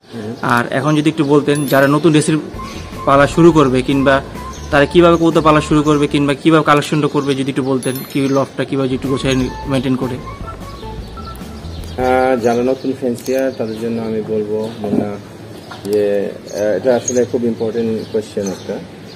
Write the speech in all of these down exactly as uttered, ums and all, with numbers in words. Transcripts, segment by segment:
আর এখন যদি একটু বলতেন যারা নতুন রেসির পালা শুরু করবে কিংবা তারা কিভাবে কবুতর পালা শুরু করবে কিংবা কিভাবে কালেকশনটা করবে যদি একটু বলতেন, কি লফটা কিভাবে একটু গোছায় মেনটেন করে। যারা নতুন ফ্যান্সিয়ার তাদের জন্য আমি বলবো না যে এটা আসলে খুব ইম্পর্টেন্ট কোয়েশ্চেন একটা।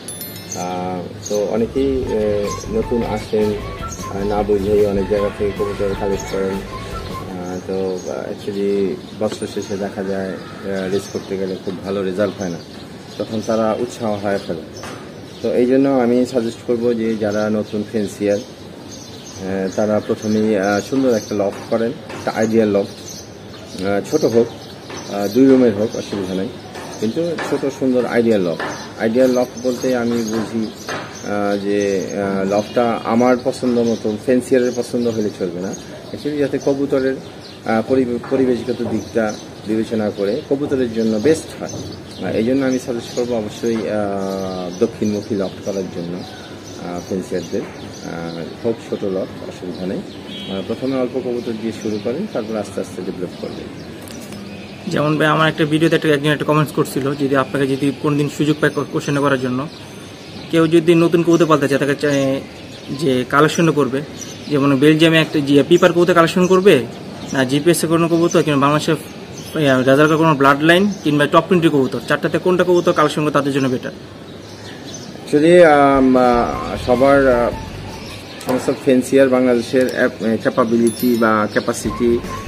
তো অনেকেই নতুন আসেন, না বুঝেই অনেক জায়গা থেকে কবুতর কালেক্ট করেন। তো অ্যাকচুয়ালি বছর শেষে দেখা যায় রেস করতে গেলে খুব ভালো রেজাল্ট হয় না, তখন তারা উৎসাহ হারিয়ে ফেলে। তো এই জন্য আমি সাজেস্ট করব যে যারা নতুন ফ্যান্সিয়ার তারা প্রথমেই সুন্দর একটা লফট করেন, একটা আইডিয়াল লফট, ছোট হোক, দুই রুমের হোক, অসুবিধা নেই, কিন্তু ছোট সুন্দর আইডিয়াল লফট। আইডিয়াল লফট বলতে আমি বুঝি যে লফটটা আমার পছন্দ মতো, ফ্যান্সিয়ারের পছন্দ হলে চলবে না, অ্যাকচুয়ালি যাতে কবুতরের পরিবেশগত দিকটা বিবেচনা করে কবুতরের জন্য বেস্ট হয়। এই জন্য আমি সাজেস্ট করবো অবশ্যই দক্ষিণমুখী লফট করার জন্য ফ্যান্সিয়ারদের, হোক ছোটো লফট, অসুবিধা নেই। প্রথমে অল্প কবুতর দিয়ে শুরু করেন, তারপর আস্তে আস্তে ডেভেলপ করবেন। যেমন ভাই আমার একটা ভিডিওতে একটা একজন একটা কমেন্টস করছিল, যদি আপনাকে যদি কোনদিন সুযোগ পায় কোশ্চেন করার জন্য, কেউ যদি নতুন কবুতর পালতে চায় তাকে যে কালেকশন করবে, যেমন বেলজিয়ামে একটা যে পিপার কবুতর কালেকশন করবে না জিপিএসে কোনো কবুতর কিংবা বাংলাদেশের রেজাল্টের কোনো ব্লাড লাইন কিংবা টপ টোয়েন্টি কবুতর, চারটাতে কোনটা কবুতর কালেকশন করে তাদের জন্য বেটার? অ্যাকচুয়ালি সবার সমস্ত ফ্যান্সিয়ার বাংলাদেশের ক্যাপাবিলিটি বা ক্যাপাসিটি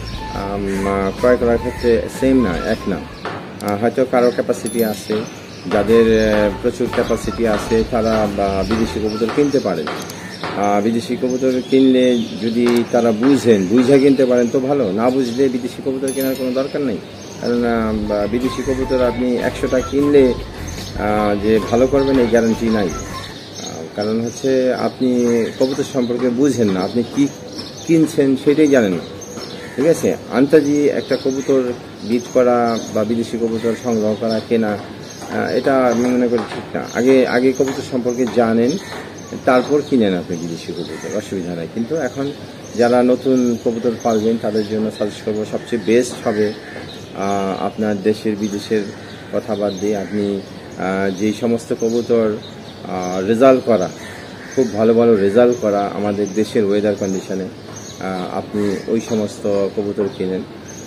ক্রয় করার ক্ষেত্রে সেম না, এক না। হয়তো কারো ক্যাপাসিটি আছে, যাদের প্রচুর ক্যাপাসিটি আছে তারা বিদেশি কবুতর কিনতে পারেন। বিদেশি কবুতর কিনলে যদি তারা বুঝেন, বুঝে কিনতে পারেন তো ভালো, না বুঝলে বিদেশি কবুতর কেনার কোনো দরকার নেই। কারণ বিদেশি কবুতর আপনি একশোটা কিনলে যে ভালো করবেন এই গ্যারান্টি নাই। কারণ হচ্ছে আপনি কবুতর সম্পর্কে বুঝেন না, আপনি কি কিনছেন সেটাই জানেন না, ঠিক আছে। আন্তাজি একটা কবুতর বিট করা বা বিদেশি কবুতর সংগ্রহ করা, কেনা, এটা আমি মনে করি ঠিক না। আগে আগে কবুতর সম্পর্কে জানেন, তারপর কিনেন আপনি বিদেশি কবুতর, অসুবিধা নাই। কিন্তু এখন যারা নতুন কবুতর পালবেন তাদের জন্য সাজেস্ট করবো সবচেয়ে বেস্ট হবে আপনার দেশের বিদেশের কথা বাদ দিয়ে আপনি যেই সমস্ত কবুতর রেজাল্ট করা, খুব ভালো ভালো রেজাল্ট করা আমাদের দেশের ওয়েদার কন্ডিশনে, আপনি ওই সমস্ত কবুতর কিনেন।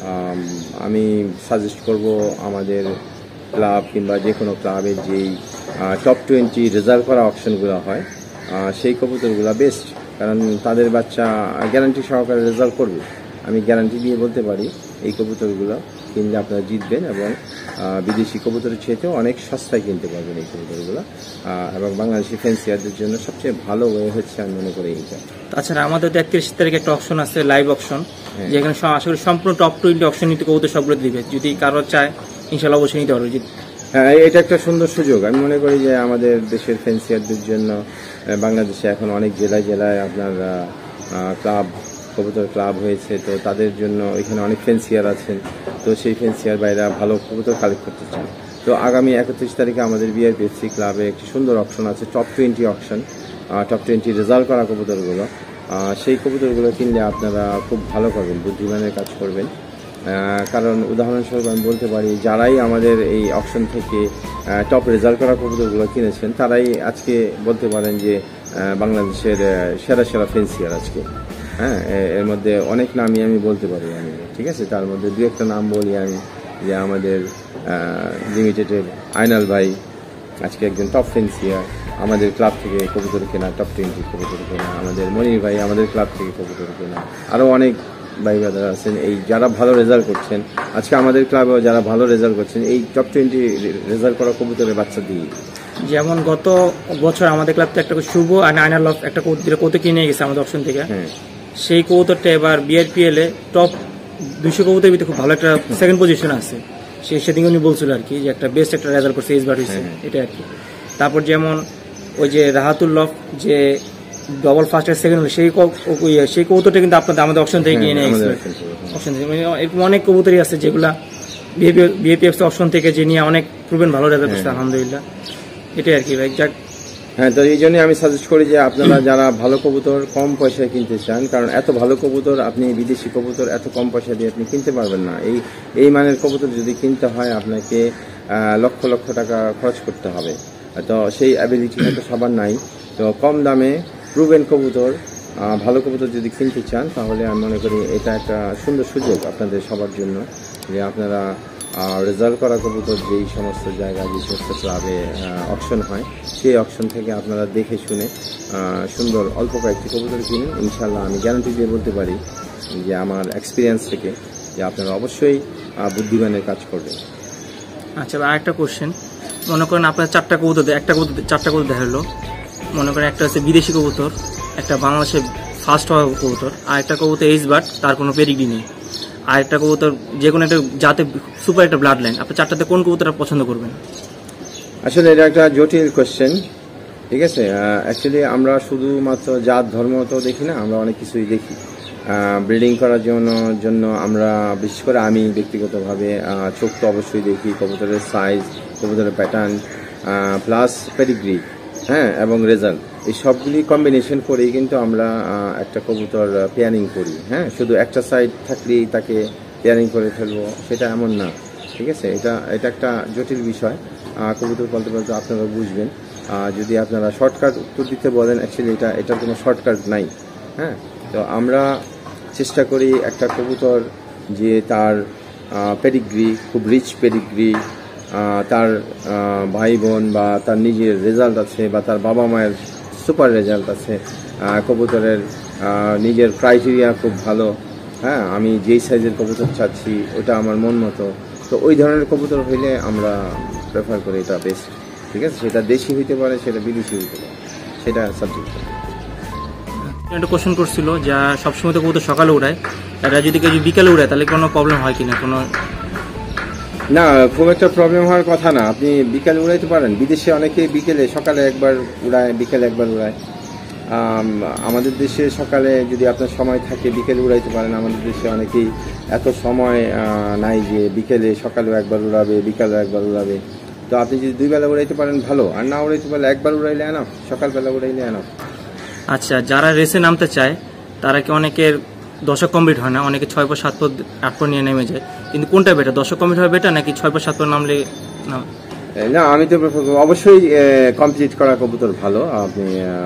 আমি সাজেস্ট করব আমাদের ক্লাব কিংবা যে কোনো ক্লাবের যেই টপ টোয়েন্টি রেজাল্ট করা অপশনগুলো হয় সেই কবুতরগুলো বেস্ট, কারণ তাদের বাচ্চা গ্যারান্টি সহকারে রেজাল্ট করবে। আমি গ্যারান্টি দিয়ে বলতে পারি এই কবুতরগুলো কিনলে আপনারা জিতবেন এবং বিদেশি কবুতরের চেয়েতেও অনেক সস্তায় কিনতে পারবেন এই কবুতরগুলো। এবং বাংলাদেশি ফ্যান্সিয়ারদের জন্য সবচেয়ে ভালো ওয়ে হচ্ছে আমি মনে করি এইটা। তাছাড়া আমাদের তো একত্রিশ তারিখে একটা অপশন আছে, লাইভ অপশন, যেখানে আশা করি সম্পূর্ণ টপ টোয়েন্টি অপশন নিতে কবুতর সবগুলো দিবে, যদি কারো চায় ইনশাল্লাহ অবশ্যই নিতে পারবে। হ্যাঁ, এটা একটা সুন্দর সুযোগ। আমি মনে করি যে আমাদের দেশের ফ্যান্সিয়ারদের জন্য বাংলাদেশে এখন অনেক জেলায় জেলায় আপনার ক্লাব, কবুতর ক্লাব হয়েছে, তো তাদের জন্য এখানে অনেক ফ্যান্সিয়ার আছেন, তো সেই ফ্যান্সিয়ার বাইরা ভালো কবুতর কালেক্ট করতে চান। তো আগামী একত্রিশ তারিখে আমাদের বিআরপিএফসি ক্লাবে একটি সুন্দর অপশন আছে, top twenty option, top twenty result করা কবুতরগুলো। সেই কবুতরগুলো কিনলে আপনারা খুব ভালো করবেন, বুদ্ধিমানের কাজ করবেন। কারণ উদাহরণস্বরূপ আমি বলতে পারি, যারাই আমাদের এই অপশন থেকে টপ রেজাল্ট করা কবুতরগুলো কিনেছেন তারাই আজকে বলতে পারেন যে বাংলাদেশের সেরা সেরা ফ্যান্সিয়ার আজকে। হ্যাঁ, এর মধ্যে অনেক নামই আমি বলতে পারি আমি, ঠিক আছে। তার মধ্যে দু একটা নাম বলি আমি, যে আমাদের লিমিটেডের আইনাল ভাই আজকে একজন টপ ফ্যান্সিয়ার, আমাদের ক্লাব থেকে কবুতর কেনা, টপ টোয়েন্টি কবুতর কেনা। আমাদের মনির ভাই আমাদের ক্লাব থেকে কবুতর কেনা। আরও অনেক ভাই ব্রাদার আছেন এই যারা ভালো রেজাল্ট করছেন, আজকে আমাদের ক্লাবেও যারা ভালো রেজাল্ট করছেন এই টপ টোয়েন্টি রেজাল্ট করা কবুতরের বাচ্চা দিয়ে। যেমন গত বছর আমাদের ক্লাব থেকে একটা শুভ আর আইনাল লফ একটা কবুতর কিনে গেছে আমাদের অপশন থেকে। হ্যাঁ, সেই কবুতরটা এবার বিআরপিএল এ টপ দুইশো কবুতরের ভিতরে খুব ভালো একটা সেকেন্ড পজিশন আছে। সে সেদিন উনি বলছিল আর কি যে একটা বেস্ট একটা রেজাল্ট করছে, এইচবার হয়েছে, এটা আর কি। তারপর যেমন ওই যে রাহাতুল লফ যে ডবল ফার্স্ট আর সেকেন্ড হলো, সেই সেই কবুতরটা কিন্তু আপনাদের আমাদের অপশন থেকে কিনে নিয়ে গেছে। অপশন থেকে এরকম অনেক কবুতরই আছে যেগুলা বিএপিএফসি অপশন থেকে যে নিয়ে অনেক প্রুভেন ভালো রেজাল্ট করছে, আলহামদুলিল্লাহ। এটাই আর কি ভাই। যাক, হ্যাঁ, তো এই জন্যই আমি সাজেস্ট করি যে আপনারা যারা ভালো কবুতর কম পয়সায় কিনতে চান, কারণ এত ভালো কবুতর আপনি বিদেশি কবুতর এত কম পয়সা দিয়ে আপনি কিনতে পারবেন না। এই এই মানের কবুতর যদি কিনতে হয় আপনাকে লক্ষ লক্ষ টাকা খরচ করতে হবে। তো সেই অ্যাবিলিটি হয়তো সবার নাই। তো কম দামে প্রুভেন কবুতর, ভালো কবুতর যদি কিনতে চান তাহলে আমি মনে করি এটা একটা সুন্দর সুযোগ আপনাদের সবার জন্য, যে আপনারা রেজাল্ট করা কবুতর যেই সমস্ত জায়গায় যে সমস্ত ক্লাবে অকশন হয় সেই অকশন থেকে আপনারা দেখে শুনে সুন্দর অল্প কয়েকটি কবুতর কিনুন। ইনশাল্লাহ আমি গ্যারান্টি দিয়ে বলতে পারি যে আমার এক্সপিরিয়েন্স থেকে যে আপনারা অবশ্যই বুদ্ধিমানের কাজ করবেন। আচ্ছা, আরেকটা কোশ্চেন, মনে করেন আপনার চারটা কবুতর, একটা কবুতর চারটা কবুতর দেখা হলো, মনে করেন একটা হচ্ছে বিদেশি কবুতর, একটা বাংলাদেশে ফার্স্ট হওয়া কবুতর, আর একটা কবুতর এইচ বাট, তার কোনো পেডিগ্রি নেই, আর একটা কবুতর যে কোনো একটা জাতে সুপার একটা ব্লাড লাইন, আপনি চারটাতে কোন কবুতরটা পছন্দ করবেন? আসলে এটা একটা জটিল কোয়েশ্চেন, ঠিক আছে। অ্যাকচুয়ালি আমরা শুধুমাত্র জাত ধর্ম তো দেখি না, আমরা অনেক কিছুই দেখি। ব্রিডিং করার জন্য জন্য আমরা বিশেষ করে আমি ব্যক্তিগতভাবে চোখ তো অবশ্যই দেখি, কবুতরের সাইজ, কবুতরের প্যাটার্ন, প্লাস পেডিগ্রি, হ্যাঁ, এবং রেজাল্ট, এই সবগুলি কম্বিনেশন করেই কিন্তু আমরা একটা কবুতর পেয়ারিং করি। হ্যাঁ, শুধু একটা সাইড থাকলেই তাকে পেয়ারিং করে ফেলবো সেটা এমন না, ঠিক আছে। এটা এটা একটা জটিল বিষয়, কবুতর বলতে বলতে আপনারা বুঝবেন। যদি আপনারা শর্টকাট উত্তর দিতে বলেন, অ্যাকচুয়ালি এটা এটার কোনো শর্টকাট নাই। হ্যাঁ, তো আমরা চেষ্টা করি একটা কবুতর যে তার পেডিগ্রি খুব রিচ পেডিগ্রি, তার ভাই বোন বা তার নিজের রেজাল্ট আছে বা তার বাবা মায়ের সুপার রেজাল্ট আছে, কবুতরের নিজের ক্রাইটেরিয়া খুব ভালো, হ্যাঁ, আমি যেই সাইজের কবুতর চাচ্ছি ওটা আমার মন মতো, তো ওই ধরনের কবুতর হইলে আমরা প্রেফার করি এটা বেস্ট, ঠিক আছে। সেটা দেশি হইতে পারে, সেটা বিদেশি হইতে পারে, সেটা সাবজেক্ট। একটা কোশ্চেন করছিল যা সবসময় তো কবুতর সকালে উড়ায়, এটা যদি কেউ বিকালে উড়ায় তাহলে কোনো প্রবলেম হয় কিনা? কোনো না, খুব একটা প্রবলেম হওয়ার কথা না। আপনি বিকালে উড়াইতে পারেন, বিদেশে অনেকে বিকেলে সকালে একবার উড়ায়, বিকেলে একবার উড়ায়। আমাদের দেশে সকালে যদি আপনার সময় থাকে বিকেলে উড়াইতে পারেন। আমাদের দেশে অনেকেই এত সময় নাই যে বিকেলে সকালেও একবার উড়াবে, বিকালেও একবার উড়াবে। তো আপনি যদি দুই বেলা উড়াইতে পারেন ভালো, আর না উড়াইতে পারলে একবার উড়াইলে আনো, সকালবেলা উড়াইলে আনো। আচ্ছা, যারা রেসে নামতে চায় তারা কি অনেকের দশক কমপ্লিট হয় না, অনেকে ছয় পর সাত পর আট পর নিয়ে নেমে যায়, কিন্তু কোনটা বেটার, দশক কমপ্লিট হয় বেটার নাকি ছয় পর সাত পর নামলে? না, আমি তো অবশ্যই কমপ্লিট করা কবুতর ভালো। আপনি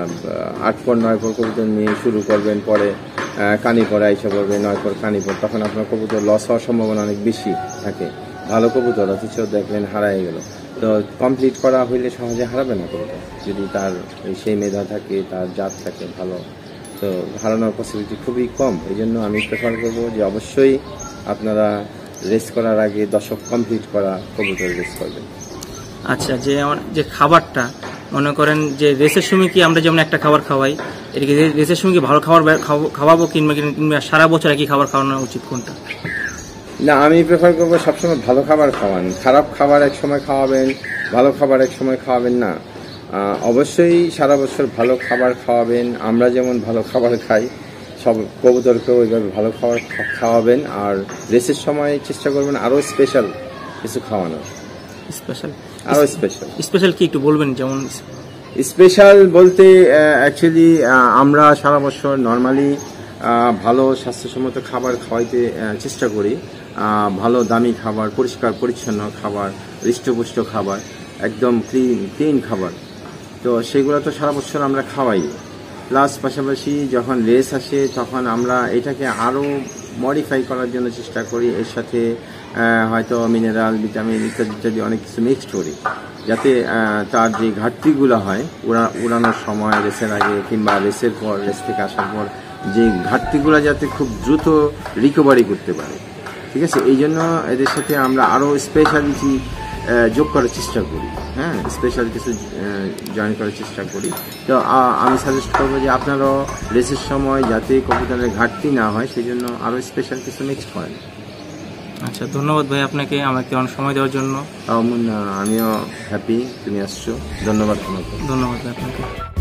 আট পর নয় পর কবুতর নিয়ে শুরু করবেন, পরে কানি পরে আইসা পড়বে নয় পর কানি পর, তখন আপনার কবুতর লস হওয়ার সম্ভাবনা অনেক বেশি থাকে। ভালো কবুতর অথচ দেখবেন হারাই গেল। তো কমপ্লিট করা হইলে সহজে হারাবে না কবুতর, যদি তার সেই মেধা থাকে, তার জাত থাকে ভালো, তো হারানোর পসিবিলিটি খুবই কম। এই জন্য আমি প্রেফার করবো যে অবশ্যই আপনারা রেস করার আগে দশক কমপ্লিট করা কবুতর রেস করবেন। আচ্ছা, যে যে খাবারটা মনে করেন যে রেসের সময় কি আমরা যেমন একটা খাবার খাওয়াই, এদিকে রেসের সময় কি ভালো খাবার খাওয়াবো কিংবা কিংবা সারা বছর একই খাবার খাওয়ানো উচিত কোনটা? না, আমি প্রেফার করবো সবসময় ভালো খাবার খাওয়ান। খারাপ খাবার এক সময় খাওয়াবেন, ভালো খাবার এক সময় খাওয়াবেন না। অবশ্যই সারা বছর ভালো খাবার খাওয়াবেন। আমরা যেমন ভালো খাবার খাই, সব কবুতরকেও ওইভাবে ভালো খাবার খাওয়াবেন। আর রেসের সময় চেষ্টা করবেন আরও স্পেশাল কিছু খাওয়ানোর। স্পেশাল আরও স্পেশাল স্পেশাল কি একটু বলবেন? যেমন স্পেশাল বলতে অ্যাকচুয়ালি আমরা সারা বছর নর্মালি ভালো স্বাস্থ্যসম্মত খাবার খাওয়াইতে চেষ্টা করি। ভালো দামি খাবার, পরিষ্কার পরিচ্ছন্ন খাবার, হৃষ্টপুষ্ট খাবার, একদম ক্লিন ক্লিন খাবার, তো সেগুলো তো সারা বছর আমরা খাওয়াই। প্লাস পাশাপাশি যখন রেস আসে তখন আমরা এটাকে আরও মডিফাই করার জন্য চেষ্টা করি। এর সাথে হয়তো মিনারেল, ভিটামিন ইত্যাদি ইত্যাদি অনেক কিছু মিক্সড করি, যাতে তার যে ঘাটতিগুলো হয় উড়া উড়ানোর সময়, রেসের আগে কিংবা রেসের পর, রেস থেকে আসার পর যে ঘাটতিগুলো যাতে খুব দ্রুত রিকভারি করতে পারে, ঠিক আছে। এই জন্য এদের সাথে আমরা আরও স্পেশালিটি যোগ করার চেষ্টা করি, হ্যাঁ, স্পেশাল কিছু জয়েন করার চেষ্টা করি। তো আমি সাজেস্ট করবো যে আপনারাও রেসের সময় যাতে কবুতরের ঘাটতি না হয় সেই জন্য আরও স্পেশাল কিছু মিক্সড করেন। আচ্ছা, ধন্যবাদ ভাই আপনাকে আমাকে অনেক সময় দেওয়ার জন্য। আমিও হ্যাপি তুমি আসছো, ধন্যবাদ তোমাকে। ধন্যবাদ ভাই আপনাকে।